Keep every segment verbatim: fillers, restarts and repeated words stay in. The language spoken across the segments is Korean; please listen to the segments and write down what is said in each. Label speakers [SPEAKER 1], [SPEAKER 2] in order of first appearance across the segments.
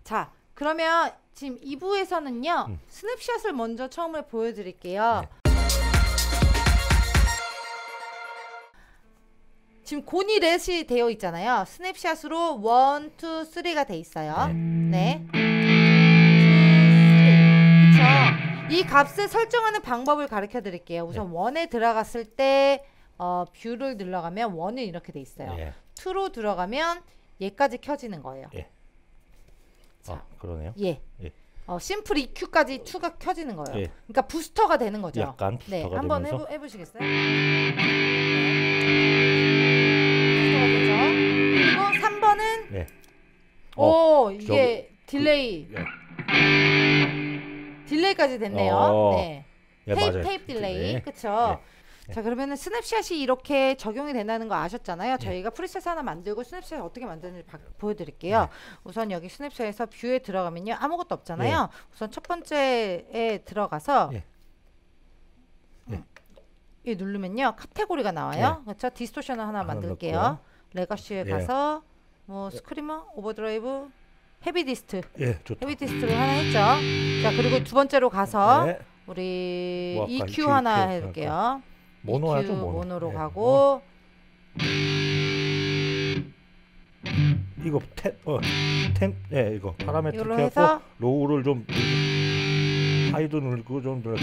[SPEAKER 1] 자, 그러면 지금 이 부에서는요.
[SPEAKER 2] 음.
[SPEAKER 1] 스냅샷을 먼저 처음에 보여드릴게요.
[SPEAKER 2] 네. 지금
[SPEAKER 1] 고니 렛이 되어 있잖아요. 스냅샷으로 원, 투, 쓰리가 돼 있어요. 네. 네. 그쵸? 이 값을 설정하는 방법을 가르쳐 드릴게요. 우선 네. 원에 들어갔을 때 어, 뷰를 눌러가면 원은 이렇게 돼 있어요.
[SPEAKER 2] 예.
[SPEAKER 1] 투로 들어가면 얘까지 켜지는 거예요.
[SPEAKER 2] 예.
[SPEAKER 1] 자,
[SPEAKER 2] 아, 그러네요.
[SPEAKER 1] 예.
[SPEAKER 2] 예.
[SPEAKER 1] 어, 심플 이큐까지 투가 켜지는 거예요.
[SPEAKER 2] 예.
[SPEAKER 1] 그러니까 부스터가 되는 거죠.
[SPEAKER 2] 약간 부스터가
[SPEAKER 1] 네,
[SPEAKER 2] 되면서.
[SPEAKER 1] 한번 해보, 해보시겠어요? 네. 부스터가 되죠. 그리고 삼 번은
[SPEAKER 2] 네.
[SPEAKER 1] 오,
[SPEAKER 2] 어,
[SPEAKER 1] 이게
[SPEAKER 2] 저기,
[SPEAKER 1] 딜레이.
[SPEAKER 2] 그, 예.
[SPEAKER 1] 딜레이까지 됐네요.
[SPEAKER 2] 어.
[SPEAKER 1] 네.
[SPEAKER 2] 예,
[SPEAKER 1] 테이프,
[SPEAKER 2] 맞아요.
[SPEAKER 1] 테이프 딜레이.
[SPEAKER 2] 네.
[SPEAKER 1] 그쵸?
[SPEAKER 2] 네.
[SPEAKER 1] 자, 그러면은 스냅샷이 이렇게 적용이 된다는 거 아셨잖아요.
[SPEAKER 2] 네.
[SPEAKER 1] 저희가 프리셋 하나 만들고 스냅샷 어떻게 만드는지 바, 보여드릴게요.
[SPEAKER 2] 네.
[SPEAKER 1] 우선 여기 스냅샷에서 뷰에 들어가면요. 아무것도 없잖아요.
[SPEAKER 2] 네.
[SPEAKER 1] 우선 첫 번째에 들어가서
[SPEAKER 2] 네. 네.
[SPEAKER 1] 이 누르면요. 카테고리가 나와요.
[SPEAKER 2] 네.
[SPEAKER 1] 그렇죠? 디스토션을 하나
[SPEAKER 2] 하나
[SPEAKER 1] 만들게요.
[SPEAKER 2] 넣고요.
[SPEAKER 1] 레거시에
[SPEAKER 2] 네.
[SPEAKER 1] 가서 뭐 스크리머, 오버드라이브, 헤비 디스트.
[SPEAKER 2] 예, 좋다.
[SPEAKER 1] 헤비 디스트를 하나 했죠. 자, 그리고 두 번째로 가서
[SPEAKER 2] 네.
[SPEAKER 1] 우리
[SPEAKER 2] 뭐 아까
[SPEAKER 1] 이큐
[SPEAKER 2] 이큐
[SPEAKER 1] 하나
[SPEAKER 2] 이큐
[SPEAKER 1] 해볼게요.
[SPEAKER 2] 모노 하죠, 모노.
[SPEAKER 1] 모노로
[SPEAKER 2] 네.
[SPEAKER 1] 가고
[SPEAKER 2] 이거 템, 어, 템, 예, 이거 파라메트릭
[SPEAKER 1] 이걸로
[SPEAKER 2] 해서
[SPEAKER 1] 해서
[SPEAKER 2] 로우를 좀 하이도 누르고 좀 더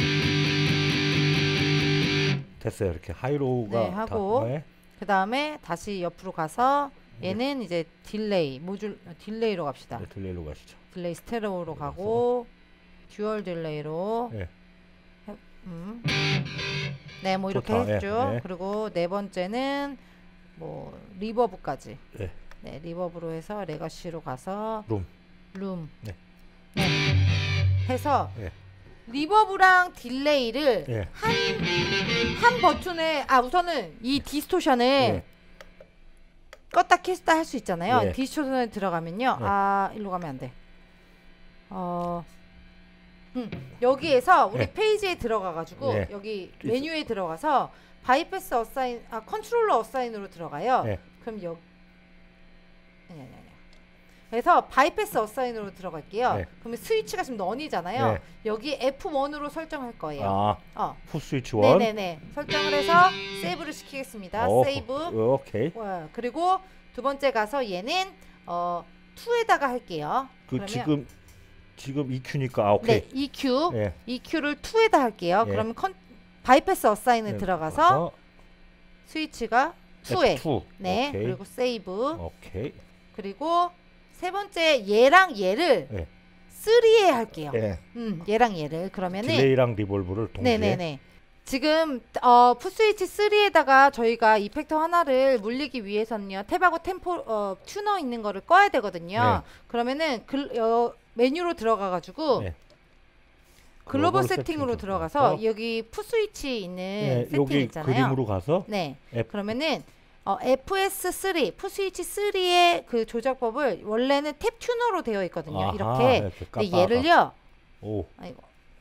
[SPEAKER 2] 됐어요. 이렇게 하이로우가
[SPEAKER 1] 네, 하고
[SPEAKER 2] 다, 네.
[SPEAKER 1] 그 다음에 다시 옆으로 가서 얘는 이제 딜레이 모듈 딜레이로 갑시다.
[SPEAKER 2] 네, 딜레이로 가시죠.
[SPEAKER 1] 딜레이 스테레오로 가고 듀얼 딜레이로
[SPEAKER 2] 네.
[SPEAKER 1] 해, 음. 네, 뭐 이렇게
[SPEAKER 2] 좋다.
[SPEAKER 1] 했죠.
[SPEAKER 2] 네, 네.
[SPEAKER 1] 그리고 네 번째는 뭐 리버브까지.
[SPEAKER 2] 네.
[SPEAKER 1] 네, 리버브로 해서 레거시로 가서
[SPEAKER 2] 룸.
[SPEAKER 1] 룸.
[SPEAKER 2] 네.
[SPEAKER 1] 네. 해서
[SPEAKER 2] 네.
[SPEAKER 1] 리버브랑 딜레이를
[SPEAKER 2] 네.
[SPEAKER 1] 한, 한 버튼에 아 우선은 이 디스토션을
[SPEAKER 2] 네.
[SPEAKER 1] 껐다 켰다 할 수 있잖아요.
[SPEAKER 2] 네.
[SPEAKER 1] 디스토션에 들어가면요.
[SPEAKER 2] 네.
[SPEAKER 1] 아 일로 가면 안 돼. 어, 음, 여기에서 우리
[SPEAKER 2] 네.
[SPEAKER 1] 페이지에 들어가가지고
[SPEAKER 2] 네.
[SPEAKER 1] 여기
[SPEAKER 2] 디스-
[SPEAKER 1] 메뉴에 들어가서 바이패스 어사인 아 컨트롤러 어사인으로 들어가요.
[SPEAKER 2] 네.
[SPEAKER 1] 그럼 여기 아니 아니 아니. 그래서 바이패스 어사인으로 들어갈게요.
[SPEAKER 2] 네.
[SPEAKER 1] 그러면 스위치가 지금 넌이잖아요.
[SPEAKER 2] 네.
[SPEAKER 1] 여기 에프 원으로 설정할 거예요.
[SPEAKER 2] 아,
[SPEAKER 1] 어.
[SPEAKER 2] 푸스위치 원.
[SPEAKER 1] 네네네. 설정을 해서 세이브를 시키겠습니다.
[SPEAKER 2] 어,
[SPEAKER 1] 세이브.
[SPEAKER 2] 어, 오케이.
[SPEAKER 1] 와, 그리고 두 번째 가서 얘는 어 투에다가 할게요.
[SPEAKER 2] 그
[SPEAKER 1] 그러면
[SPEAKER 2] 지금 지금 이큐니까 아, 오케이.
[SPEAKER 1] 네, 이큐.
[SPEAKER 2] 네.
[SPEAKER 1] 이큐를 투에다 할게요.
[SPEAKER 2] 예.
[SPEAKER 1] 그러면 컨 바이패스 어사인에
[SPEAKER 2] 네,
[SPEAKER 1] 들어가서
[SPEAKER 2] 들어가서
[SPEAKER 1] 스위치가 투에.
[SPEAKER 2] 에프 투.
[SPEAKER 1] 네.
[SPEAKER 2] 오케이.
[SPEAKER 1] 그리고 세이브.
[SPEAKER 2] 오케이.
[SPEAKER 1] 그리고 세 번째 얘랑 얘를
[SPEAKER 2] 네.
[SPEAKER 1] 쓰리에 할게요.
[SPEAKER 2] 예.
[SPEAKER 1] 음, 얘랑 얘를 그러면은
[SPEAKER 2] 딜레이랑 리볼브를 동시에.
[SPEAKER 1] 네네네. 지금 어, 풋스위치 쓰리에다가 저희가 이펙터 하나를 물리기 위해서는요. 탭하고 템포 어, 튜너 있는 거를 꺼야 되거든요.
[SPEAKER 2] 네.
[SPEAKER 1] 그러면은 글, 어, 메뉴로 들어가 가지고
[SPEAKER 2] 네.
[SPEAKER 1] 글로벌
[SPEAKER 2] 글로벌
[SPEAKER 1] 세팅으로
[SPEAKER 2] 세팅
[SPEAKER 1] 들어가서
[SPEAKER 2] 들어가서
[SPEAKER 1] 여기 풋스위치 있는
[SPEAKER 2] 네,
[SPEAKER 1] 세팅
[SPEAKER 2] 여기
[SPEAKER 1] 있잖아요.
[SPEAKER 2] 그림으로 가서
[SPEAKER 1] 네.
[SPEAKER 2] F,
[SPEAKER 1] 그러면은 어, 에프에스 쓰리 풋스위치 쓰리의 그 조작법을 원래는 탭 튜너로 되어 있거든요.
[SPEAKER 2] 아하,
[SPEAKER 1] 이렇게.
[SPEAKER 2] 이렇게
[SPEAKER 1] 근데
[SPEAKER 2] 깜빡아.
[SPEAKER 1] 얘를요.
[SPEAKER 2] 오.
[SPEAKER 1] 아이고.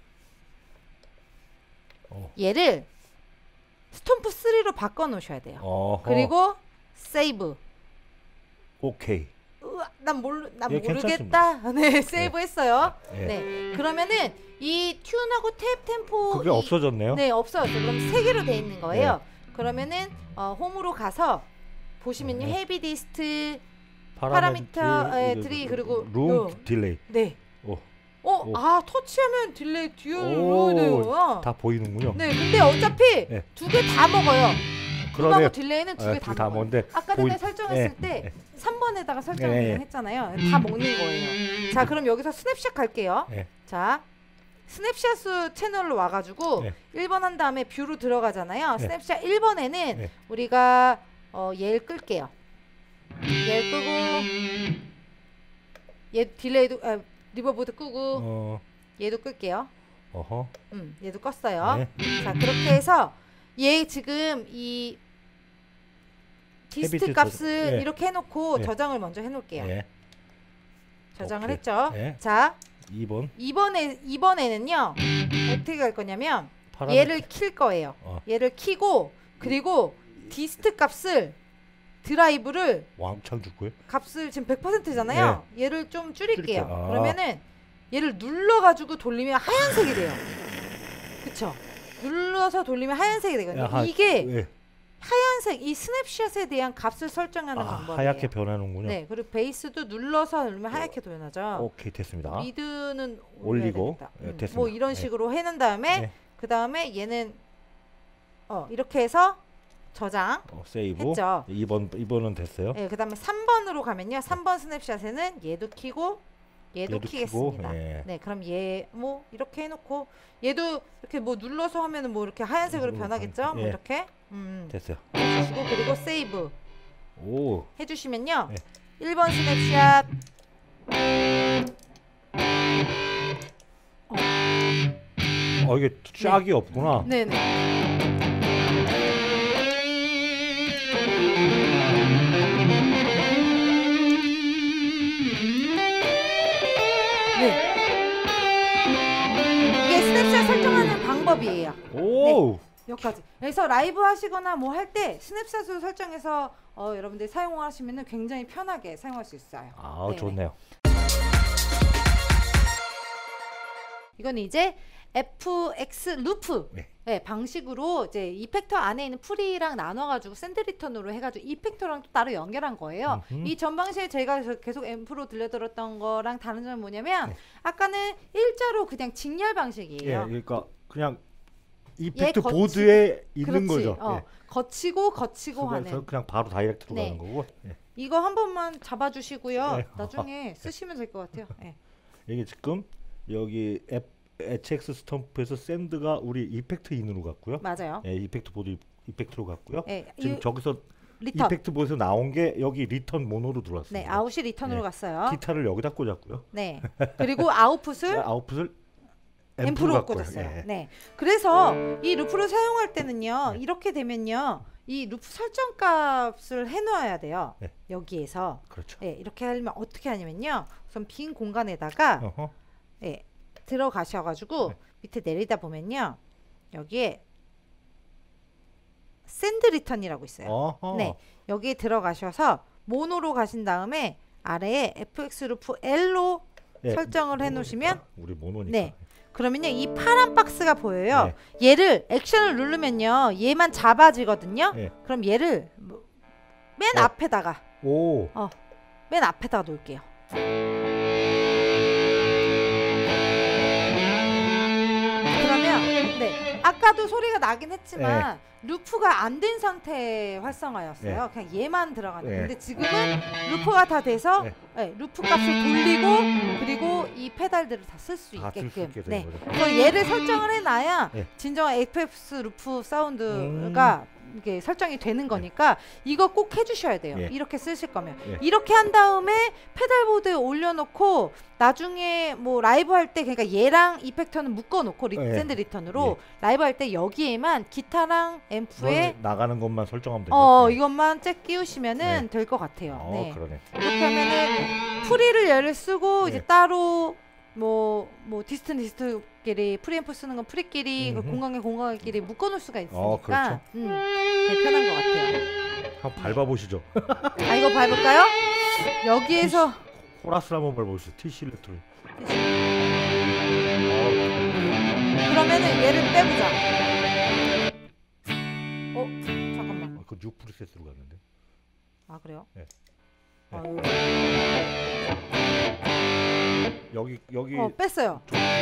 [SPEAKER 2] 어.
[SPEAKER 1] 얘를 스톰프 쓰리로 바꿔 놓으셔야 돼요.
[SPEAKER 2] 어허.
[SPEAKER 1] 그리고 세이브.
[SPEAKER 2] 오케이.
[SPEAKER 1] 우와, 난 모르 난
[SPEAKER 2] 예,
[SPEAKER 1] 모르겠다. 네, 세이브 했어요.
[SPEAKER 2] 예.
[SPEAKER 1] 네. 그러면은 이 튠하고 탭 템포
[SPEAKER 2] 그게
[SPEAKER 1] 이,
[SPEAKER 2] 없어졌네요.
[SPEAKER 1] 네, 없어졌어요. 그럼 세 개로 돼 있는 거예요. 그러면은 어, 홈으로 가서 보시면요.
[SPEAKER 2] 네.
[SPEAKER 1] 헤비 디스트
[SPEAKER 2] 파라미터
[SPEAKER 1] 파라미터, 예, 트리, 그리고
[SPEAKER 2] 룸
[SPEAKER 1] 룸.
[SPEAKER 2] 딜레이.
[SPEAKER 1] 네.
[SPEAKER 2] 오.
[SPEAKER 1] 어,
[SPEAKER 2] 오.
[SPEAKER 1] 아, 터치하면 딜레이
[SPEAKER 2] 오,
[SPEAKER 1] 듀얼로
[SPEAKER 2] 다 보이는군요.
[SPEAKER 1] 네, 근데 어차피
[SPEAKER 2] 네.
[SPEAKER 1] 두 개 다 먹어요.
[SPEAKER 2] 그러네요.
[SPEAKER 1] 룸하고 딜레이는 두
[SPEAKER 2] 아,
[SPEAKER 1] 개
[SPEAKER 2] 두개
[SPEAKER 1] 다
[SPEAKER 2] 다
[SPEAKER 1] 먹어요.
[SPEAKER 2] 먹는데
[SPEAKER 1] 아까 전에
[SPEAKER 2] 보이-
[SPEAKER 1] 설정했을
[SPEAKER 2] 예,
[SPEAKER 1] 때
[SPEAKER 2] 예.
[SPEAKER 1] 삼 번에다가 설정을
[SPEAKER 2] 예, 예.
[SPEAKER 1] 했잖아요. 다 먹는 거예요. 자, 그럼 여기서 스냅샷 갈게요.
[SPEAKER 2] 예.
[SPEAKER 1] 자, 스냅샷 채널로 와가지고
[SPEAKER 2] 예.
[SPEAKER 1] 일 번 한 다음에 뷰로 들어가잖아요.
[SPEAKER 2] 예.
[SPEAKER 1] 스냅샷 일 번에는
[SPEAKER 2] 예.
[SPEAKER 1] 우리가 어, 얘를 끌게요. 얘를 끄고 얘 딜레이도 아, 리버보드 끄고
[SPEAKER 2] 어.
[SPEAKER 1] 얘도 끌게요.
[SPEAKER 2] 어허.
[SPEAKER 1] 음, 얘도 껐어요.
[SPEAKER 2] 네.
[SPEAKER 1] 자, 그렇게 해서 얘 지금 이 디스트
[SPEAKER 2] 헤비트
[SPEAKER 1] 값을
[SPEAKER 2] 저장- 예.
[SPEAKER 1] 이렇게 해놓고
[SPEAKER 2] 예.
[SPEAKER 1] 저장을 먼저 해놓을게요.
[SPEAKER 2] 예.
[SPEAKER 1] 저장을
[SPEAKER 2] 오케이.
[SPEAKER 1] 했죠.
[SPEAKER 2] 예.
[SPEAKER 1] 자,
[SPEAKER 2] 이 번
[SPEAKER 1] 이번에 이번에는요 어떻게 할 거냐면
[SPEAKER 2] 파라미터.
[SPEAKER 1] 얘를 킬 거예요.
[SPEAKER 2] 어.
[SPEAKER 1] 얘를 키고 그리고 디스트 값을 드라이브를
[SPEAKER 2] 왕창 줄고요.
[SPEAKER 1] 값을 지금 백 퍼센트잖아요. 얘를 좀 줄일게요.
[SPEAKER 2] 줄일게요. 아.
[SPEAKER 1] 그러면은 얘를 눌러가지고 돌리면 하얀색이 돼요. 그쵸? 눌러서 돌리면 하얀색이 되거든요.
[SPEAKER 2] 야, 하,
[SPEAKER 1] 이게
[SPEAKER 2] 예.
[SPEAKER 1] 하얀색 이 스냅샷에 대한 값을 설정하는
[SPEAKER 2] 아,
[SPEAKER 1] 방법이에요.
[SPEAKER 2] 하얗게 변하는군요.
[SPEAKER 1] 네, 그리고 베이스도 눌러서 누르면 하얗게 변하죠.
[SPEAKER 2] 오케이 됐습니다.
[SPEAKER 1] 미드는
[SPEAKER 2] 올리고
[SPEAKER 1] 음,
[SPEAKER 2] 예, 됐습니다.
[SPEAKER 1] 뭐 이런
[SPEAKER 2] 예.
[SPEAKER 1] 식으로 해놓은 다음에
[SPEAKER 2] 네.
[SPEAKER 1] 그 다음에 얘는 어 이렇게 해서 저장
[SPEAKER 2] 어, 세이브.
[SPEAKER 1] 했죠.
[SPEAKER 2] 이 번 이 번은 됐어요.
[SPEAKER 1] 예, 그 다음에 삼 번으로 가면요. 삼 번 스냅샷에는 얘도 키고 얘도,
[SPEAKER 2] 얘도
[SPEAKER 1] 키겠습니다.
[SPEAKER 2] 키고, 예.
[SPEAKER 1] 네, 그럼 얘 뭐 이렇게 해놓고 얘도 이렇게 뭐 눌러서 하면은 뭐 이렇게 하얀색으로
[SPEAKER 2] 음,
[SPEAKER 1] 변하겠죠? 뭐
[SPEAKER 2] 예.
[SPEAKER 1] 이렇게 음,
[SPEAKER 2] 됐어요.
[SPEAKER 1] 해주시고 그리고 세이브
[SPEAKER 2] 오.
[SPEAKER 1] 해주시면요.
[SPEAKER 2] 네.
[SPEAKER 1] 일 번 스냅샷
[SPEAKER 2] 어 이게 짝이 없구나.
[SPEAKER 1] 네네. 네. 이게 스냅샷 설정하는 방법이에요.
[SPEAKER 2] 오.
[SPEAKER 1] 여기까지. 그래서 라이브 하시거나 뭐 할 때 스냅샷으로 설정해서 어, 여러분들 사용하시면 굉장히 편하게 사용할 수 있어요.
[SPEAKER 2] 아
[SPEAKER 1] 네네.
[SPEAKER 2] 좋네요.
[SPEAKER 1] 이건 이제 에프엑스 루프
[SPEAKER 2] 네.
[SPEAKER 1] 네, 방식으로 이제 이펙터 안에 있는 프리랑 나눠가지고 샌드 리턴으로 해가지고 이펙터랑 또 따로 연결한 거예요.
[SPEAKER 2] 음흠.
[SPEAKER 1] 이 전방시에 제가 저- 계속 앰프로 들려들었던 거랑 다른 점은 뭐냐면
[SPEAKER 2] 네.
[SPEAKER 1] 아까는 일자로 그냥 직렬
[SPEAKER 2] 예,
[SPEAKER 1] 방식이에요.
[SPEAKER 2] 그러니까 그냥 이펙트
[SPEAKER 1] 거치-
[SPEAKER 2] 보드에 있는
[SPEAKER 1] 그렇지.
[SPEAKER 2] 거죠.
[SPEAKER 1] 어,
[SPEAKER 2] 예.
[SPEAKER 1] 거치고 거치고
[SPEAKER 2] 그래서
[SPEAKER 1] 하는.
[SPEAKER 2] 그냥 바로 다이렉트로
[SPEAKER 1] 네.
[SPEAKER 2] 가는 거고. 예.
[SPEAKER 1] 이거 한 번만 잡아주시고요.
[SPEAKER 2] 네.
[SPEAKER 1] 나중에 쓰시면 될 것 같아요. 네.
[SPEAKER 2] 이게 지금 여기 앱 에이치엑스 스탬프에서 샌드가 우리 이펙트 인으로 갔고요.
[SPEAKER 1] 맞아요.
[SPEAKER 2] 예, 이펙트 보드 이펙트로 갔고요.
[SPEAKER 1] 네,
[SPEAKER 2] 지금
[SPEAKER 1] 이-
[SPEAKER 2] 저기서
[SPEAKER 1] 리턴.
[SPEAKER 2] 이펙트 보드에서 나온 게 여기 리턴 모노로 들어왔습니다.
[SPEAKER 1] 네, 아웃이 리턴으로
[SPEAKER 2] 네.
[SPEAKER 1] 갔어요.
[SPEAKER 2] 기타를 여기다 꽂았고요.
[SPEAKER 1] 네. 그리고 아웃풋을
[SPEAKER 2] 아웃풋을
[SPEAKER 1] 앰프로
[SPEAKER 2] 앰프로 갖고
[SPEAKER 1] 꽂았어요.
[SPEAKER 2] 예.
[SPEAKER 1] 네. 그래서 이 루프를 사용할 때는요.
[SPEAKER 2] 네.
[SPEAKER 1] 이렇게 되면요. 이 루프 설정 값을 해놓아야 돼요.
[SPEAKER 2] 네.
[SPEAKER 1] 여기에서.
[SPEAKER 2] 그렇죠.
[SPEAKER 1] 네, 이렇게 하려면 어떻게 하냐면요. 우선 빈 공간에다가
[SPEAKER 2] 어허.
[SPEAKER 1] 네, 들어가셔가지고
[SPEAKER 2] 네.
[SPEAKER 1] 밑에 내리다 보면요. 여기에 샌드 리턴이라고 있어요.
[SPEAKER 2] 어허.
[SPEAKER 1] 네, 여기에 들어가셔서 모노로 가신 다음에 아래에 에프엑스 루프 L로
[SPEAKER 2] 예,
[SPEAKER 1] 설정을
[SPEAKER 2] 모노니까.
[SPEAKER 1] 해놓으시면
[SPEAKER 2] 우리 모노니까.
[SPEAKER 1] 네. 그러면요 이 파란 박스가 보여요.
[SPEAKER 2] 네.
[SPEAKER 1] 얘를 액션을 누르면요 얘만 잡아지거든요.
[SPEAKER 2] 예.
[SPEAKER 1] 그럼 얘를 뭐, 맨
[SPEAKER 2] 어.
[SPEAKER 1] 앞에다가
[SPEAKER 2] 오.
[SPEAKER 1] 맨 앞에다가 놓을게요. 그러면 네 아까도 소리가 나긴 했지만 루프가 안 된 상태의 활성화였어요. 그냥 얘만 들어가는.
[SPEAKER 2] 네.
[SPEAKER 1] 근데 지금은 루프가 다 돼서
[SPEAKER 2] 네.
[SPEAKER 1] 네, 루프 값을 돌리고 그리고 이 페달들을 다 쓸 수
[SPEAKER 2] 다 쓸 수
[SPEAKER 1] 있게끔.
[SPEAKER 2] 있게
[SPEAKER 1] 네.
[SPEAKER 2] 되는 거죠.
[SPEAKER 1] 그래서 얘를 설정을 해놔야
[SPEAKER 2] 네.
[SPEAKER 1] 진정한 에프엑스 루프 사운드가 이게 설정이 되는 거니까 이거 꼭 해주셔야 돼요.
[SPEAKER 2] 예.
[SPEAKER 1] 이렇게 쓰실 거면
[SPEAKER 2] 예.
[SPEAKER 1] 이렇게 한 다음에 페달보드에 올려놓고 나중에 뭐 라이브 할 때 그러니까 얘랑 이펙터는 묶어놓고 리,
[SPEAKER 2] 예.
[SPEAKER 1] 샌드 리턴으로 라이브 할 때 여기에만 기타랑 앰프에
[SPEAKER 2] 그건 나가는 것만 설정하면 되죠.
[SPEAKER 1] 어
[SPEAKER 2] 네.
[SPEAKER 1] 이것만 쫙 끼우시면은
[SPEAKER 2] 네.
[SPEAKER 1] 될 것 같아요.
[SPEAKER 2] 어,
[SPEAKER 1] 네.
[SPEAKER 2] 그러네.
[SPEAKER 1] 이렇게 하면은 프리를 얘를 쓰고
[SPEAKER 2] 네.
[SPEAKER 1] 이제 따로 뭐 뭐 디스트 디스트끼리 프리앰프 쓰는 건 프리끼리 그
[SPEAKER 2] 음흠.
[SPEAKER 1] 공간에 공간끼리 묶어놓을 수가 있으니까
[SPEAKER 2] 어, 그렇죠.
[SPEAKER 1] 음, 되게 편한 것 같아요.
[SPEAKER 2] 한번 밟아보시죠.
[SPEAKER 1] 아 이거 밟을까요? 여기에서
[SPEAKER 2] 코러스 한번 밟아보시죠. 티시 일렉트로.
[SPEAKER 1] 그러면은 얘를 빼보자. 어 잠깐만.
[SPEAKER 2] 아, 그 뉴 프리셋으로 갔는데.
[SPEAKER 1] 아 그래요?
[SPEAKER 2] 네.
[SPEAKER 1] 아,
[SPEAKER 2] 여기 여기
[SPEAKER 1] 어 뺐어요.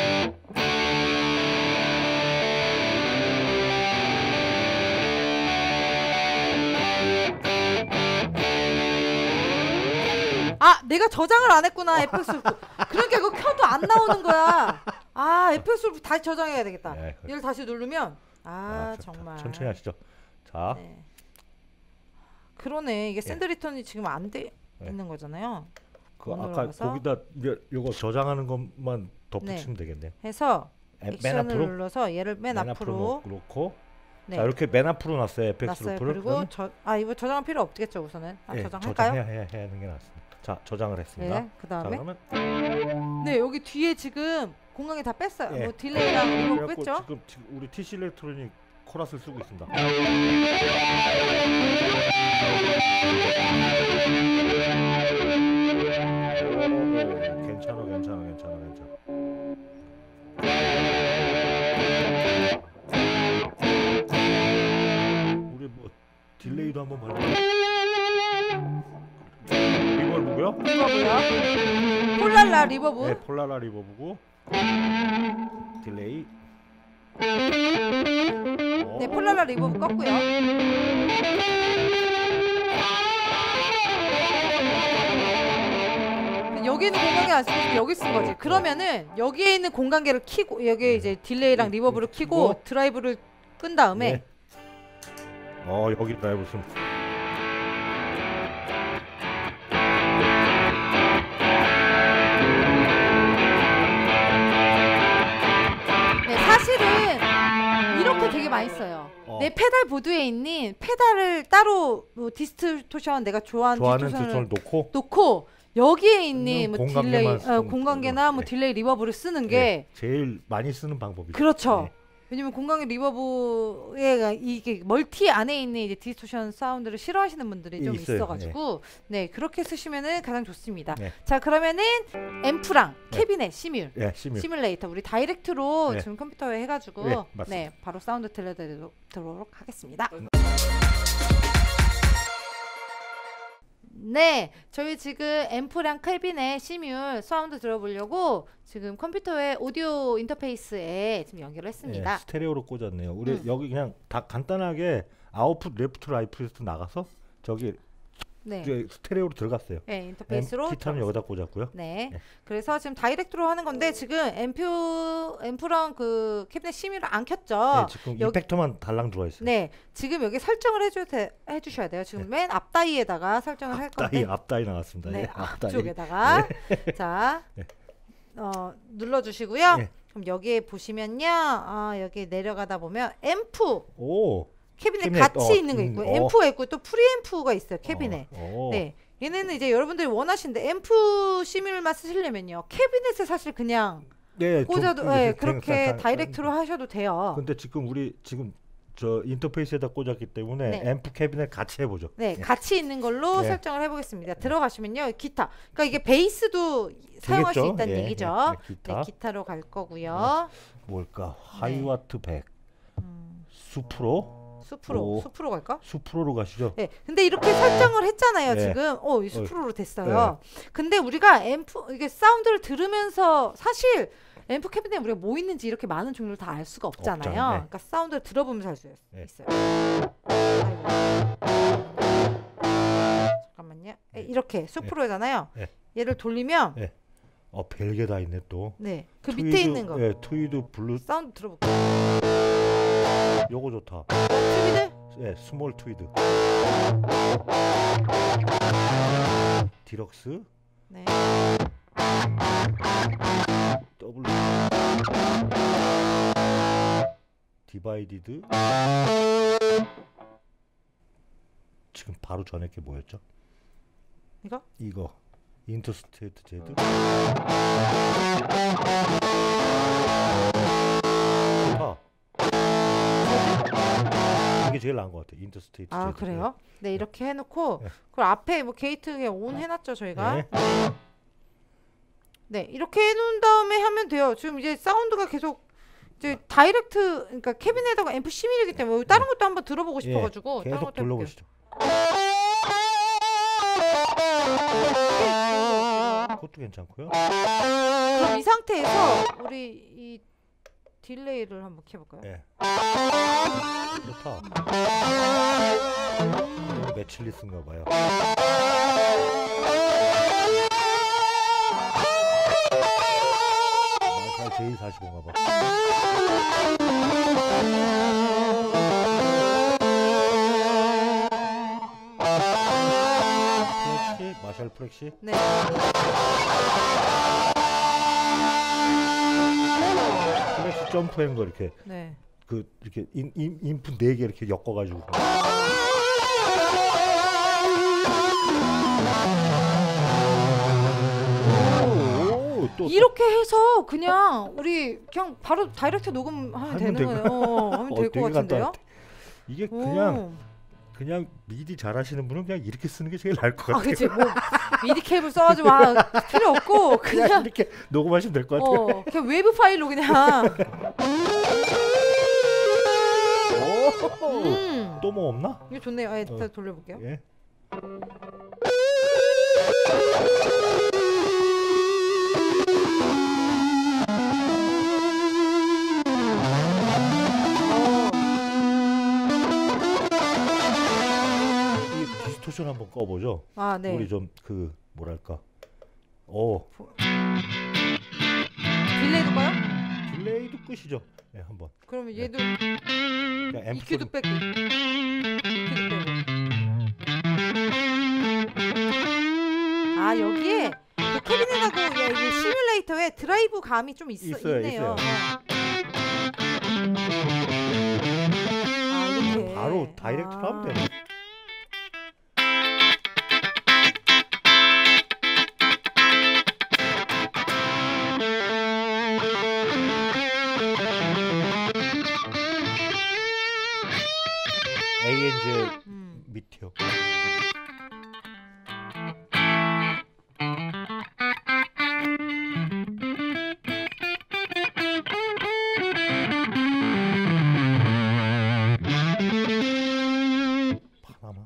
[SPEAKER 1] 아 내가 저장을 안 했구나 에프엑스 루프. 그러니까 이거 켜도 안 나오는 거야. 아 에프엑스 루프 다시 저장해야 되겠다.
[SPEAKER 2] 네,
[SPEAKER 1] 얘를 다시 누르면 아,
[SPEAKER 2] 아, 좋다.
[SPEAKER 1] 정말
[SPEAKER 2] 천천히 하시죠. 자,
[SPEAKER 1] 네. 그러네 이게 샌드 리턴이 지금 안 돼
[SPEAKER 2] 네.
[SPEAKER 1] 있는 거잖아요.
[SPEAKER 2] 그
[SPEAKER 1] 원으로
[SPEAKER 2] 아까
[SPEAKER 1] 가서?
[SPEAKER 2] 거기다 이제 요거 저장하는 것만 덧붙이면 되겠네.
[SPEAKER 1] 해서
[SPEAKER 2] 에, 맨
[SPEAKER 1] 액션을
[SPEAKER 2] 앞으로
[SPEAKER 1] 눌러서 얘를 맨,
[SPEAKER 2] 맨
[SPEAKER 1] 앞으로,
[SPEAKER 2] 앞으로 놓고
[SPEAKER 1] 네,
[SPEAKER 2] 자 이렇게 맨 앞으로 놨어요. 에펙스
[SPEAKER 1] 놨어요.
[SPEAKER 2] 루프를.
[SPEAKER 1] 그리고
[SPEAKER 2] 그러면,
[SPEAKER 1] 저 아 이거 저장할 필요 없겠죠 우선은. 아,
[SPEAKER 2] 예,
[SPEAKER 1] 저장할까요?
[SPEAKER 2] 저장해야 해야, 해야 하는 게 낫습니다. 자 저장을 했습니다.
[SPEAKER 1] 네. 그
[SPEAKER 2] 자
[SPEAKER 1] 다음에
[SPEAKER 2] 그러면
[SPEAKER 1] 네 여기 뒤에 지금 공간이 다 뺐어요.
[SPEAKER 2] 예.
[SPEAKER 1] 뭐 딜레이랑 이거
[SPEAKER 2] 그래갖고
[SPEAKER 1] 뺐죠?
[SPEAKER 2] 지금, 지금 우리 티시 일렉트로닉 코러스를 쓰고 있습니다. 오, 괜찮아 괜찮아 괜찮아 괜찮아. 우리 뭐 딜레이도 한번 봐볼까요? 리버브고요?
[SPEAKER 1] 리버브요? 폴랄라 리버브?
[SPEAKER 2] 네, 폴라라 리버브고 딜레이.
[SPEAKER 1] 네, 폴랄라 리버브 껐고요. 여기 있는 공간계 안 쓰고 여기 쓴 거지. 그러면은 여기에 있는 공간계를 키고 여기에 이제 딜레이랑 리버브를 키고 드라이브를 끈 다음에
[SPEAKER 2] 네. 어 여기 드라이브 쓴.
[SPEAKER 1] 네, 사실은 이렇게 되게 많이 써요.
[SPEAKER 2] 어.
[SPEAKER 1] 내 페달 보드에 있는 페달을 따로 뭐 디스토션 내가 좋아하는,
[SPEAKER 2] 좋아하는
[SPEAKER 1] 디스토션을
[SPEAKER 2] 디스토션을 놓고
[SPEAKER 1] 놓고 여기에 있는 뭐
[SPEAKER 2] 공간계만
[SPEAKER 1] 딜레이, 어,
[SPEAKER 2] 쓰는
[SPEAKER 1] 공간계나 뭐
[SPEAKER 2] 네.
[SPEAKER 1] 딜레이 리버브를 쓰는 게
[SPEAKER 2] 네, 제일 많이 쓰는 방법이죠.
[SPEAKER 1] 그렇죠.
[SPEAKER 2] 네.
[SPEAKER 1] 왜냐면 공간계 리버브에 이게 멀티 안에 있는 이제 디스토션 사운드를 싫어하시는 분들이 좀
[SPEAKER 2] 있어요.
[SPEAKER 1] 있어가지고 네. 그렇게 쓰시면은 가장 좋습니다.
[SPEAKER 2] 네.
[SPEAKER 1] 자 그러면은 앰프랑
[SPEAKER 2] 네.
[SPEAKER 1] 캐비넷 시뮬
[SPEAKER 2] 네, 시뮬.
[SPEAKER 1] 시뮬레이터 우리 다이렉트로
[SPEAKER 2] 네.
[SPEAKER 1] 지금 컴퓨터에 해가지고
[SPEAKER 2] 네,
[SPEAKER 1] 네,
[SPEAKER 2] 맞습니다.
[SPEAKER 1] 바로 사운드 들려드리도록 하겠습니다. 네, 저희 지금 앰프랑 캐비넷 시뮬 사운드 들어보려고 지금 컴퓨터의 오디오 인터페이스에 지금 연결을 했습니다.
[SPEAKER 2] 네, 스테레오로 꽂았네요. 우리
[SPEAKER 1] 음.
[SPEAKER 2] 여기 그냥 다 간단하게 아웃풋 레프트 라이트에서 나가서 저기
[SPEAKER 1] 네,
[SPEAKER 2] 이제 스테레오로 들어갔어요.
[SPEAKER 1] 네 인터페이스로
[SPEAKER 2] 기타는 여기다 꽂았고요.
[SPEAKER 1] 네.
[SPEAKER 2] 네.
[SPEAKER 1] 그래서 지금 다이렉트로 하는 건데 지금 앰프 앰프랑 그 캐비넷 시뮬을 안 켰죠.
[SPEAKER 2] 네, 지금
[SPEAKER 1] 여기-
[SPEAKER 2] 이펙터만 달랑 들어와 있어요.
[SPEAKER 1] 네, 지금 여기 설정을 해주, 해주셔야 돼요. 지금 맨 앞다이에다가 설정을 할 건데
[SPEAKER 2] 앞다이 앞다이 나왔습니다.
[SPEAKER 1] 네,
[SPEAKER 2] 예, 앞다이.
[SPEAKER 1] 앞쪽에다가 자
[SPEAKER 2] 네.
[SPEAKER 1] 어, 눌러주시고요.
[SPEAKER 2] 네.
[SPEAKER 1] 그럼 여기에 보시면요, 아, 여기 내려가다 보면 앰프
[SPEAKER 2] 오.
[SPEAKER 1] 캐비넷
[SPEAKER 2] 캐비넷,
[SPEAKER 1] 같이
[SPEAKER 2] 어,
[SPEAKER 1] 있는 거 있고
[SPEAKER 2] 음,
[SPEAKER 1] 앰프가 있고 또 프리앰프가 있어요. 캐비넷.
[SPEAKER 2] 어, 오.
[SPEAKER 1] 네, 얘네는 이제 여러분들이 원하시는데 앰프 시뮬만 쓰시려면요, 캐비넷에 사실 그냥
[SPEAKER 2] 네, 좀
[SPEAKER 1] 꽂아도
[SPEAKER 2] 이게
[SPEAKER 1] 네,
[SPEAKER 2] 그냥
[SPEAKER 1] 그렇게
[SPEAKER 2] 사- 사-
[SPEAKER 1] 다이렉트로 하셔도 돼요.
[SPEAKER 2] 근데 지금 우리 지금 저 인터페이스에다 꽂았기 때문에
[SPEAKER 1] 네.
[SPEAKER 2] 앰프 캐비넷 같이 해보죠.
[SPEAKER 1] 네, 같이 있는 걸로
[SPEAKER 2] 네.
[SPEAKER 1] 설정을 해보겠습니다. 들어가시면요, 기타. 그러니까 이게 베이스도 사용할 수
[SPEAKER 2] 되겠죠?
[SPEAKER 1] 있다는
[SPEAKER 2] 예,
[SPEAKER 1] 얘기죠.
[SPEAKER 2] 예, 네, 기타.
[SPEAKER 1] 네, 기타로 갈 거고요.
[SPEAKER 2] 뭘까? 하이와트 백,
[SPEAKER 1] 음,
[SPEAKER 2] 수프로,
[SPEAKER 1] 수프로,
[SPEAKER 2] 오.
[SPEAKER 1] 수프로 갈까?
[SPEAKER 2] 수프로로 가시죠.
[SPEAKER 1] 네, 근데 이렇게 설정을 했잖아요.
[SPEAKER 2] 네.
[SPEAKER 1] 지금 어, 이 수프로로 됐어요. 근데 우리가 앰프 이게 사운드를 들으면서 사실 앰프 캐비넷에 우리가 뭐 있는지 이렇게 많은 종류를 다 알 수가 없잖아요.
[SPEAKER 2] 없잖아요. 네.
[SPEAKER 1] 그러니까 사운드를 들어보면서 할 수
[SPEAKER 2] 네.
[SPEAKER 1] 있어요. 아이고. 잠깐만요. 에, 이렇게 수프로잖아요.
[SPEAKER 2] 네.
[SPEAKER 1] 얘를 돌리면
[SPEAKER 2] 네. 어 별게 다 있네 또.
[SPEAKER 1] 네, 그
[SPEAKER 2] 트위드,
[SPEAKER 1] 밑에 있는 거
[SPEAKER 2] 예, 트위드 블루.
[SPEAKER 1] 사운드 들어볼게요.
[SPEAKER 2] 요거 좋다.
[SPEAKER 1] 트위드?
[SPEAKER 2] 예, 스몰 트위드. 디럭스,
[SPEAKER 1] 네.
[SPEAKER 2] 더블, 디바이디드. 지금 바로 전에 게 뭐였죠?
[SPEAKER 1] 이거?
[SPEAKER 2] 이거 인터스테이트 제드. 좋다. 이게 제일 나은 것 같아. 인터스테이트
[SPEAKER 1] 아
[SPEAKER 2] 제드.
[SPEAKER 1] 그래요? 네, 이렇게 해놓고
[SPEAKER 2] 네.
[SPEAKER 1] 그 앞에 뭐 게이트 그냥 온 해놨죠 저희가.
[SPEAKER 2] 네.
[SPEAKER 1] 네, 이렇게 해놓은 다음에 하면 돼요. 지금 이제 사운드가 계속 이제 다이렉트, 그러니까 캐비넷하고 앰프 시밀이기 때문에 다른 것도 한번 들어보고 싶어가지고 다른
[SPEAKER 2] 계속
[SPEAKER 1] 것도 해볼게요.
[SPEAKER 2] 돌려보시죠. 그것도 괜찮고요.
[SPEAKER 1] 그럼 이 상태에서 우리 이 딜레이를 한번 켜볼까요?
[SPEAKER 2] 예. 좋다. 매칠리스인가 봐요. 아, 제이 사십오인가 봐. 프렉시, 마샬 프렉시.
[SPEAKER 1] 네.
[SPEAKER 2] 프렉시 점프한 거 이렇게
[SPEAKER 1] 네.
[SPEAKER 2] 그 이렇게 인, 인, 인풋 네 개 이렇게 엮어가지고. 오, 오, 또, 또,
[SPEAKER 1] 이렇게 해서 그냥 우리 그냥 바로 다이렉트 녹음하면
[SPEAKER 2] 하면
[SPEAKER 1] 되는
[SPEAKER 2] 되고.
[SPEAKER 1] 거예요. 어, 하면
[SPEAKER 2] 어,
[SPEAKER 1] 될 것
[SPEAKER 2] 되게
[SPEAKER 1] 같은데요?
[SPEAKER 2] 간단하다. 이게 그냥
[SPEAKER 1] 오.
[SPEAKER 2] 그냥 미디 잘하시는 분은 그냥 이렇게 쓰는 게 제일 나을 것
[SPEAKER 1] 아,
[SPEAKER 2] 같아요.
[SPEAKER 1] 그치. 뭐 미디 케이블 써가지고 아, 필요 없고
[SPEAKER 2] 그냥
[SPEAKER 1] 그냥
[SPEAKER 2] 이렇게 녹음하시면 될 것 같아요.
[SPEAKER 1] 어, 그냥 웨브 파일로 그냥.
[SPEAKER 2] 오,
[SPEAKER 1] 음,
[SPEAKER 2] 또 뭐 없나?
[SPEAKER 1] 이거 좋네요. 예,
[SPEAKER 2] 어.
[SPEAKER 1] 다시 돌려볼게요.
[SPEAKER 2] 예. 이 디스토션 한번 꺼보죠.
[SPEAKER 1] 아, 네.
[SPEAKER 2] 우리 좀 그 뭐랄까. 오,
[SPEAKER 1] 딜레이도 봐요?
[SPEAKER 2] 딜레이도 끝이죠. 예, 한번.
[SPEAKER 1] 그러면 얘도
[SPEAKER 2] 그냥 앰프
[SPEAKER 1] 이큐도
[SPEAKER 2] 소리-
[SPEAKER 1] 빼고 이큐도 빼고. 아, 여기에 그 캐비넷하고 예, 이게 시뮬레이터에 드라이브 감이 좀 있어,
[SPEAKER 2] 있어요,
[SPEAKER 1] 있네요.
[SPEAKER 2] 있어요.
[SPEAKER 1] 어. 아, 이렇게.
[SPEAKER 2] 바로 다이렉트로 하면 되네. 에이엔지의
[SPEAKER 1] 음.
[SPEAKER 2] 미티어. 파나마.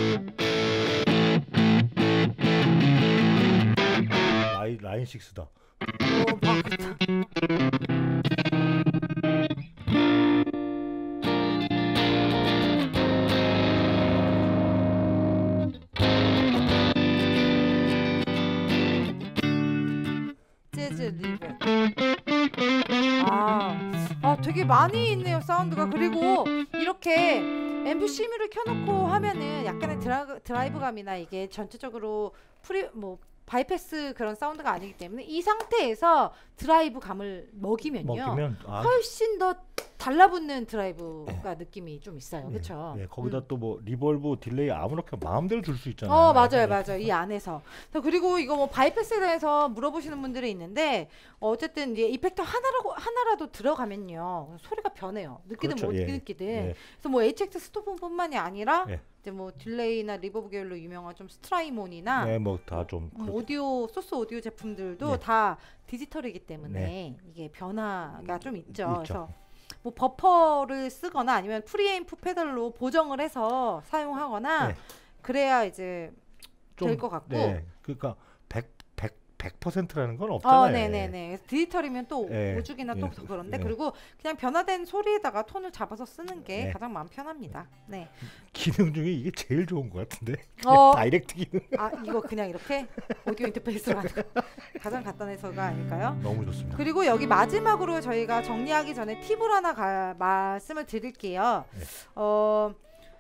[SPEAKER 2] 라인 라인 식스다.
[SPEAKER 1] 어, 막 그렇다. 재즈 리벳. 아, 아, 되게 많이 있네요 사운드가. 그리고 이렇게 앰프시뮤를 켜놓고 하면은 약간의 드라, 드라이브감이나 이게 전체적으로 프리 뭐 바이패스 그런 사운드가 아니기 때문에 이 상태에서 드라이브 감을 먹이면요
[SPEAKER 2] 먹히면 아,
[SPEAKER 1] 훨씬 더 달라붙는 드라이브가 느낌이 좀 있어요. 그렇죠?
[SPEAKER 2] 예, 거기다 또 뭐 리벌브 딜레이 아무렇게 마음대로 줄 수 있잖아요.
[SPEAKER 1] 어, 맞아요,
[SPEAKER 2] 예.
[SPEAKER 1] 맞아요. 이 안에서. 그래서 그리고 이거 뭐 바이패스에 대해서 물어보시는 분들이 있는데 어, 어쨌든 이제 이펙터 하나라고 하나라도 들어가면요 소리가 변해요. 느끼든
[SPEAKER 2] 그렇죠,
[SPEAKER 1] 못
[SPEAKER 2] 예.
[SPEAKER 1] 느끼든.
[SPEAKER 2] 예.
[SPEAKER 1] 그래서 뭐 에이치엑스 스토폰뿐만이 아니라
[SPEAKER 2] 예.
[SPEAKER 1] 이제 뭐 딜레이나 리버브 계열로 유명한 좀 스트라이몬이나
[SPEAKER 2] 네, 뭐 다 좀
[SPEAKER 1] 음, 오디오 소스 오디오 제품들도
[SPEAKER 2] 네.
[SPEAKER 1] 다 디지털이기 때문에
[SPEAKER 2] 네.
[SPEAKER 1] 이게 변화가 좀 있죠.
[SPEAKER 2] 있죠.
[SPEAKER 1] 그래서 뭐 버퍼를 쓰거나 아니면 프리앰프 페달로 보정을 해서 사용하거나
[SPEAKER 2] 네.
[SPEAKER 1] 그래야 이제
[SPEAKER 2] 좀-
[SPEAKER 1] 될 것 같고.
[SPEAKER 2] 네, 그러니까 백 퍼센트라는 건 없잖아요.
[SPEAKER 1] 어, 네네네. 그래서 디지털이면 또
[SPEAKER 2] 예.
[SPEAKER 1] 오죽이나 또
[SPEAKER 2] 예.
[SPEAKER 1] 더 그런데
[SPEAKER 2] 예.
[SPEAKER 1] 그리고 그냥 변화된 소리에다가 톤을 잡아서 쓰는 게
[SPEAKER 2] 네.
[SPEAKER 1] 가장 마음 편합니다. 네.
[SPEAKER 2] 기능 중에 이게 제일 좋은 것 같은데.
[SPEAKER 1] 어,
[SPEAKER 2] 다이렉트 기능.
[SPEAKER 1] 아 이거 그냥 이렇게 오디오 인터페이스로 하는 가장 간단해서가 아닐까요?
[SPEAKER 2] 너무 좋습니다.
[SPEAKER 1] 그리고 여기 마지막으로 저희가 정리하기 전에 팁을 하나 가, 말씀을 드릴게요.
[SPEAKER 2] 네.
[SPEAKER 1] 어,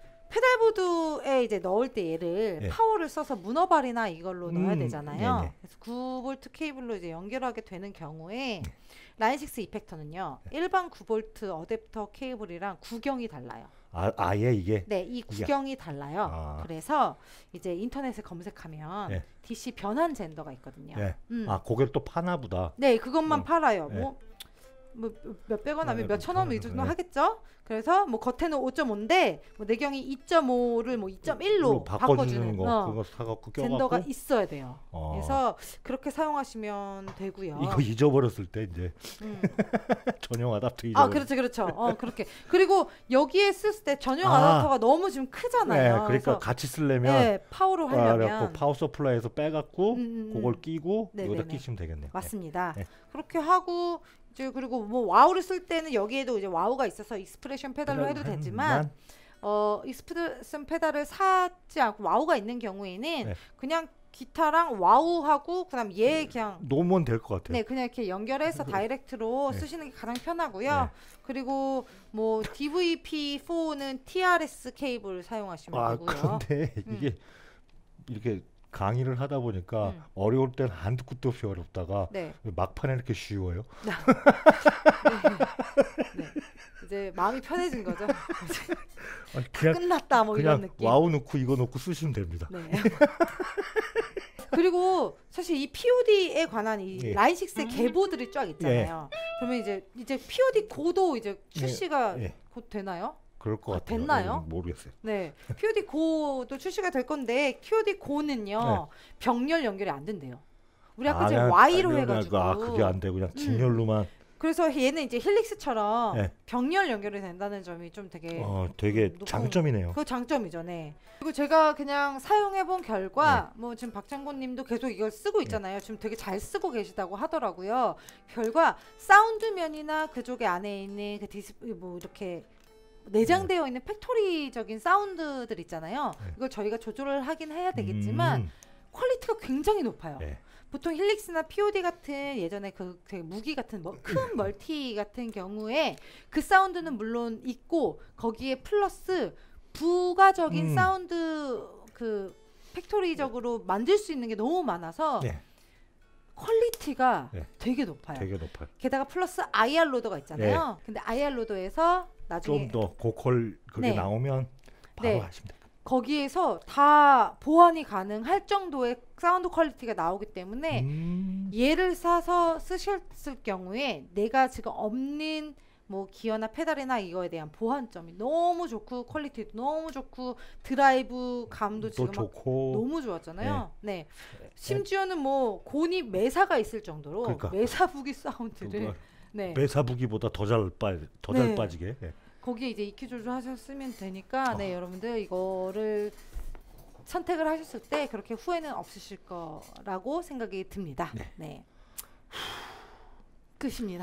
[SPEAKER 1] 페달보드에 이제 넣을 때 얘를
[SPEAKER 2] 네.
[SPEAKER 1] 파워를 써서 문어발이나 이걸로 넣어야
[SPEAKER 2] 음,
[SPEAKER 1] 되잖아요.
[SPEAKER 2] 네네.
[SPEAKER 1] 그래서 구 볼트 케이블로 이제 연결하게 되는 경우에 라인 식스 이펙터는요. 일반 구 볼트 어댑터 케이블이랑 구경이 달라요.
[SPEAKER 2] 아, 아예 이게
[SPEAKER 1] 네, 이 구경이 달라요.
[SPEAKER 2] 아.
[SPEAKER 1] 그래서 이제 인터넷에 검색하면
[SPEAKER 2] 네.
[SPEAKER 1] 디씨 변환 젠더가 있거든요.
[SPEAKER 2] 네.
[SPEAKER 1] 음.
[SPEAKER 2] 아, 고개를 또 파나 보다.
[SPEAKER 1] 네, 그것만
[SPEAKER 2] 네.
[SPEAKER 1] 팔아요.
[SPEAKER 2] 네.
[SPEAKER 1] 뭐, 뭐 몇백 원 하면
[SPEAKER 2] 네,
[SPEAKER 1] 몇천 원 이
[SPEAKER 2] 네.
[SPEAKER 1] 정도 하겠죠? 그래서 뭐 겉에는 오 점 오인데 뭐 내경이 이 점 오를 뭐 이 점 일로
[SPEAKER 2] 바꿔주는
[SPEAKER 1] 바꿔주는
[SPEAKER 2] 거
[SPEAKER 1] 어,
[SPEAKER 2] 그거 사갖고
[SPEAKER 1] 젠더가
[SPEAKER 2] 껴갖고
[SPEAKER 1] 있어야 돼요.
[SPEAKER 2] 어.
[SPEAKER 1] 그래서 그렇게 사용하시면 되고요.
[SPEAKER 2] 이거 잊어버렸을 때 이제
[SPEAKER 1] 음.
[SPEAKER 2] 전용 아답터 잊어버렸을
[SPEAKER 1] 아, 그렇죠, 그렇죠. 어, 그렇게. 그리고 여기에 쓸 때 전용
[SPEAKER 2] 아.
[SPEAKER 1] 아답터가 너무 지금
[SPEAKER 2] 네,
[SPEAKER 1] 크잖아요.
[SPEAKER 2] 그러니까
[SPEAKER 1] 그래서
[SPEAKER 2] 같이 쓰려면
[SPEAKER 1] 네, 파워로
[SPEAKER 2] 그래갖고
[SPEAKER 1] 하려면
[SPEAKER 2] 파워 서플라이에서 빼갖고
[SPEAKER 1] 음, 음, 음.
[SPEAKER 2] 그걸 끼고
[SPEAKER 1] 네네네.
[SPEAKER 2] 여기다 끼시면 되겠네요.
[SPEAKER 1] 맞습니다.
[SPEAKER 2] 네.
[SPEAKER 1] 그렇게 하고 이제 그리고 뭐 와우를 쓸 때는 여기에도 이제 와우가 있어서 익스프레션 페달로 해도
[SPEAKER 2] 한-
[SPEAKER 1] 되지만
[SPEAKER 2] 난-
[SPEAKER 1] 어 익스프레션 페달을 사지 않고 와우가 있는 경우에는
[SPEAKER 2] 네.
[SPEAKER 1] 그냥 기타랑 와우하고 그다음 얘 그냥
[SPEAKER 2] 놓으면 될 것 같아요.
[SPEAKER 1] 네 그냥 이렇게 연결해서 다이렉트로
[SPEAKER 2] 네.
[SPEAKER 1] 쓰시는 게 가장 편하고요.
[SPEAKER 2] 네.
[SPEAKER 1] 그리고 뭐 디브이피 포는 티알에스 케이블 사용하시면
[SPEAKER 2] 아,
[SPEAKER 1] 되고요.
[SPEAKER 2] 그런데
[SPEAKER 1] 음.
[SPEAKER 2] 이게 이렇게 강의를 하다 보니까
[SPEAKER 1] 음.
[SPEAKER 2] 어려울 땐 한두 끝도 없이 어렵다가
[SPEAKER 1] 네.
[SPEAKER 2] 막판에 이렇게 쉬워요.
[SPEAKER 1] 네. 이제 마음이 편해진 거죠.
[SPEAKER 2] 아니, 그냥
[SPEAKER 1] 끝났다 뭐 이런
[SPEAKER 2] 그냥
[SPEAKER 1] 느낌.
[SPEAKER 2] 와우 넣고 이거 넣고 쓰시면 됩니다.
[SPEAKER 1] 네. 그리고 사실 이 피오디에 관한 이
[SPEAKER 2] 예.
[SPEAKER 1] 라인 식스의 계보들이 쫙 있잖아요. 그러면 이제 이제 피오디 고도 이제 출시가
[SPEAKER 2] 예. 예.
[SPEAKER 1] 곧 되나요?
[SPEAKER 2] 그럴 것
[SPEAKER 1] 아,
[SPEAKER 2] 같아요.
[SPEAKER 1] 됐나요?
[SPEAKER 2] 예, 모르겠어요.
[SPEAKER 1] 네, 피오디 고도 출시가 될 건데 피오디 고는요
[SPEAKER 2] 네.
[SPEAKER 1] 병렬 연결이 안 된대요. 우리 아까
[SPEAKER 2] 아,
[SPEAKER 1] 전에
[SPEAKER 2] 그냥
[SPEAKER 1] Y로
[SPEAKER 2] 아니면
[SPEAKER 1] 해가지고
[SPEAKER 2] 아 그게 안 되고 그냥 직렬로만.
[SPEAKER 1] 그래서 얘는 이제 힐릭스처럼
[SPEAKER 2] 네.
[SPEAKER 1] 병렬 연결이 된다는 점이 좀 되게
[SPEAKER 2] 어 되게
[SPEAKER 1] 높은-
[SPEAKER 2] 장점이네요.
[SPEAKER 1] 그 장점이죠. 네. 그리고 제가 그냥 사용해본 결과 뭐 지금 박장곤님도 계속 이걸 쓰고 있잖아요. 지금 되게 잘 쓰고 계시다고 하더라고요. 결과 사운드면이나 그쪽에 안에 있는 그 디스 뭐 이렇게 내장되어 있는 팩토리적인 사운드들 있잖아요.
[SPEAKER 2] 네.
[SPEAKER 1] 이걸 저희가 조절을 하긴 해야 되겠지만
[SPEAKER 2] 음,
[SPEAKER 1] 퀄리티가 굉장히 높아요.
[SPEAKER 2] 네.
[SPEAKER 1] 보통 힐릭스나 피오디 같은 예전에 그 되게 무기 같은 뭐 큰 멀티 같은 경우에 그 사운드는 물론 있고 거기에 플러스 부가적인
[SPEAKER 2] 음.
[SPEAKER 1] 사운드 그 팩토리적으로 만들 수 있는 게 너무 많아서
[SPEAKER 2] 네.
[SPEAKER 1] 퀄리티가
[SPEAKER 2] 네.
[SPEAKER 1] 되게 높아요.
[SPEAKER 2] 되게 높아요.
[SPEAKER 1] 게다가 플러스 아이알 로더가 있잖아요. 근데 아이알 로더에서 나중에
[SPEAKER 2] 좀 더 고퀄 그게
[SPEAKER 1] 네.
[SPEAKER 2] 나오면 바로
[SPEAKER 1] 네.
[SPEAKER 2] 하시면 돼요.
[SPEAKER 1] 거기에서 다 보완이 가능할 정도의 사운드 퀄리티가 나오기 때문에
[SPEAKER 2] 음,
[SPEAKER 1] 얘를 사서 쓰셨을 경우에 내가 지금 없는 뭐 기어나 페달이나 이거에 대한 보완점이 너무 좋고 퀄리티도 너무 좋고 드라이브 감도
[SPEAKER 2] 또
[SPEAKER 1] 지금 막
[SPEAKER 2] 좋고.
[SPEAKER 1] 너무 좋았잖아요. 네. 심지어는 뭐 고니 매사가 있을 정도로
[SPEAKER 2] 그러니까.
[SPEAKER 1] 매사부기 사운드를
[SPEAKER 2] 그거
[SPEAKER 1] 네.
[SPEAKER 2] 매사부기보다 더 잘 빠, 더 잘
[SPEAKER 1] 네.
[SPEAKER 2] 빠지게. 예.
[SPEAKER 1] 거기에 이제 이큐 조절하셨으면 되니까 네,
[SPEAKER 2] 어.
[SPEAKER 1] 여러분들 이거를 선택을 하셨을 때 그렇게 후회는 없으실 거라고 생각이 듭니다.
[SPEAKER 2] 네.
[SPEAKER 1] 네. 끝입니다.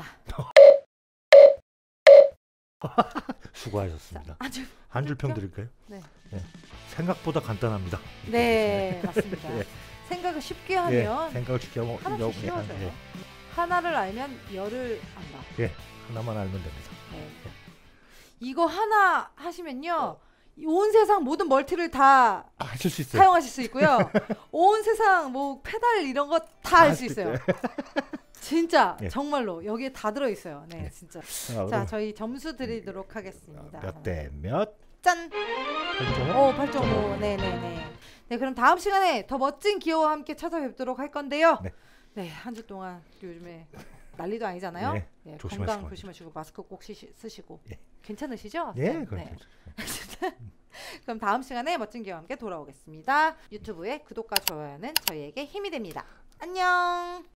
[SPEAKER 2] 수고하셨습니다.
[SPEAKER 1] 아주
[SPEAKER 2] 한 줄 평 드릴까요?
[SPEAKER 1] 네.
[SPEAKER 2] 예. 생각보다 간단합니다.
[SPEAKER 1] 네, 맞습니다.
[SPEAKER 2] 예.
[SPEAKER 1] 생각을 쉽게
[SPEAKER 2] 예,
[SPEAKER 1] 하면
[SPEAKER 2] 생각을 쉽게 하면
[SPEAKER 1] 하나씩
[SPEAKER 2] 여-
[SPEAKER 1] 쉬워져요.
[SPEAKER 2] 예,
[SPEAKER 1] 하나를 알면 열을 안다.
[SPEAKER 2] 예, 하나만 알면 됩니다.
[SPEAKER 1] 네. 이거 하나 하시면요. 온 세상 모든 멀티를 다
[SPEAKER 2] 아, 하실 수 있어요.
[SPEAKER 1] 사용하실 수 있고요. 온 세상 뭐 페달 이런 거 다 알
[SPEAKER 2] 할
[SPEAKER 1] 수
[SPEAKER 2] 수
[SPEAKER 1] 있어요. 진짜
[SPEAKER 2] 예.
[SPEAKER 1] 정말로 여기에 다 들어 있어요. 네,
[SPEAKER 2] 예.
[SPEAKER 1] 진짜.
[SPEAKER 2] 자,
[SPEAKER 1] 자, 저희 점수 드리도록 하겠습니다.
[SPEAKER 2] 몇 대 몇?
[SPEAKER 1] 짠.
[SPEAKER 2] 팔 점 오?
[SPEAKER 1] 오, 팔 점 오. 네, 네, 네. 네, 그럼 다음 시간에 더 멋진 기어와 함께 찾아뵙도록 할 건데요.
[SPEAKER 2] 네.
[SPEAKER 1] 네, 한 주 동안 요즘에 난리도 아니잖아요.
[SPEAKER 2] 네,
[SPEAKER 1] 네,
[SPEAKER 2] 조심하시기
[SPEAKER 1] 건강
[SPEAKER 2] 바랍니다.
[SPEAKER 1] 조심하시고 마스크 꼭 시시, 쓰시고.
[SPEAKER 2] 예.
[SPEAKER 1] 괜찮으시죠?
[SPEAKER 2] 예,
[SPEAKER 1] 네.
[SPEAKER 2] 그렇죠.
[SPEAKER 1] 그럼 다음 시간에 멋진 기어와 함께 돌아오겠습니다. 유튜브에 구독과 좋아요는 저희에게 힘이 됩니다. 안녕.